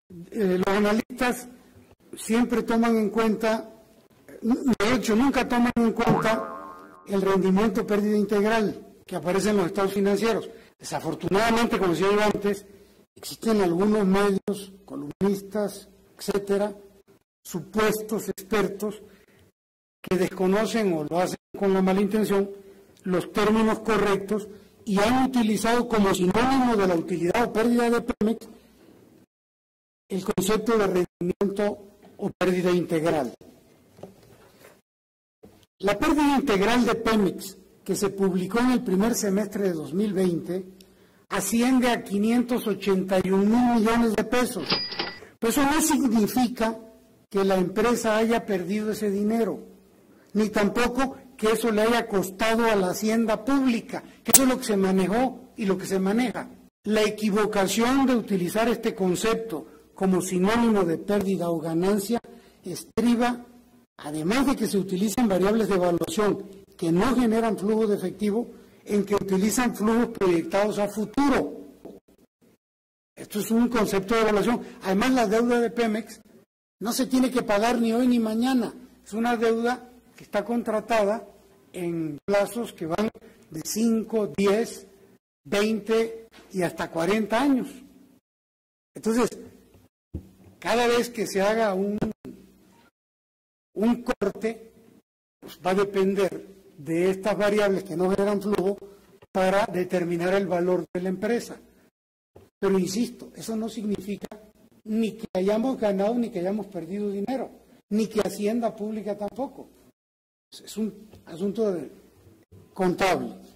Los analistas siempre toman en cuenta, de hecho nunca toman en cuenta el rendimiento pérdida integral que aparece en los estados financieros. Desafortunadamente, como decía yo antes, existen algunos medios, columnistas, etcétera, supuestos expertos que desconocen o lo hacen con la mala intención los términos correctos y han utilizado como sinónimo de la utilidad o pérdida de Pemex el concepto de rendimiento o pérdida integral. La pérdida integral de Pemex, que se publicó en el primer semestre de 2020, asciende a 581,000 millones de pesos. Pero eso no significa que la empresa haya perdido ese dinero, ni tampoco que eso le haya costado a la hacienda pública, que eso es lo que se manejó y lo que se maneja. La equivocación de utilizar este concepto como sinónimo de pérdida o ganancia estriba, además de que se utilizan variables de evaluación que no generan flujo de efectivo, en que utilizan flujos proyectados a futuro. Esto es un concepto de evaluación. Además, la deuda de Pemex no se tiene que pagar ni hoy ni mañana. Es una deuda que está contratada en plazos que van de 5, 10, 20 y hasta 40 años. Entonces, cada vez que se haga un corte, pues va a depender de estas variables que no generan flujo para determinar el valor de la empresa. Pero insisto, eso no significa ni que hayamos ganado ni que hayamos perdido dinero, ni que Hacienda Pública tampoco. Es un asunto contable.